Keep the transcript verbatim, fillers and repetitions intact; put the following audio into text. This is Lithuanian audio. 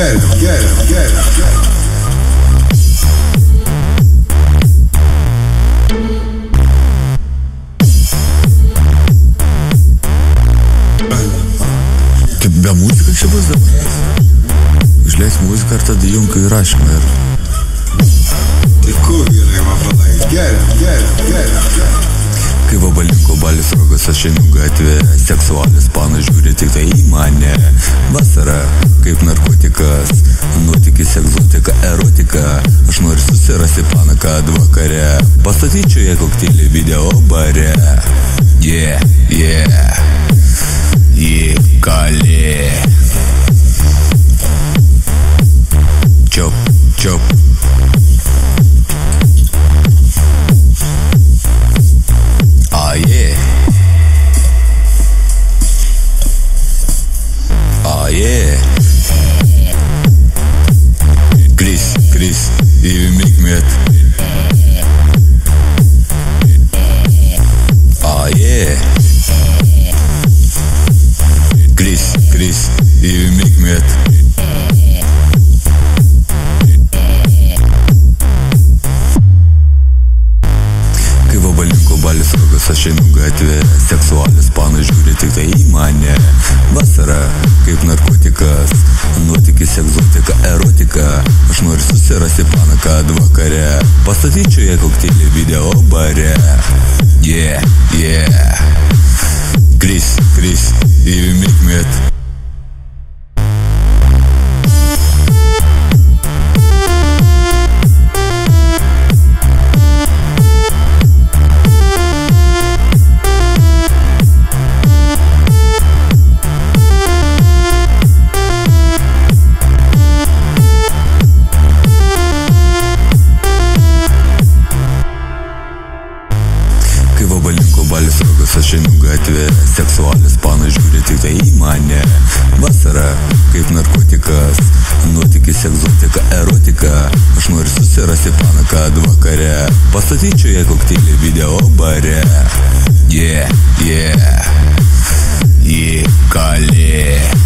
get him, get him, get him, get him. Taip be muzika čia bus dabar. Išleis muziką ir tada jungų įrašymą ir... Tai kur gerai, man palaik, get him, get him, get him, get him. Kai vabalinko balis rogas, aš einu gatvė, seksualis panas žiūri tik tai į mane. Vasara kaip narkotikas, nuotykis, egzotika, erotika. Aš noriu susirasti paną, kad vakare pastatyčiau jai kokteilį video bare. Yeah, yeah, į kalė. Čiop, čiop. Ah yeah. Ah yeah. Chris, Chris, you make me it. Ah yeah. Chris, Chris, you make me it. Balis rogas, aš einu gatvė, seksualis panas žiūri tik tai į mane. Vasara kaip narkotikas, nuotykis, egzotika, erotika. Aš noriu susirasti paną, kad vakare pastatyčiau jai kokteilį video bare. Yeah, yeah. Chris, Chris, you make me it. Balis rogas, aš einu gatvė, seksualis panas žiūri tik tai į mane. Vasara kaip narkotikas, nuotykis, egzotika, erotika. Aš noriu susirasti paną, kad vakare pastatyčiau jai kokteilį video bare. Yeah, yeah, į kalė.